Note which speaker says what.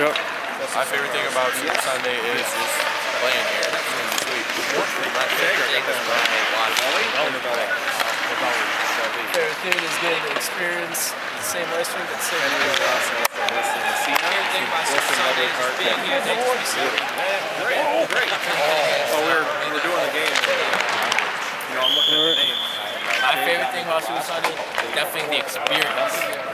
Speaker 1: Yep.
Speaker 2: My favorite thing about Super Sunday is just playing here. It's going to be sweet. My favorite thing is
Speaker 3: Favorite thing is getting to experience the same ice rink at the same time.
Speaker 4: Favorite thing about Super Sunday is being here at HSBC.
Speaker 1: Great. Oh, we're doing the game. You know, I'm looking at the name.
Speaker 3: My favorite thing about Super Sunday is definitely the experience.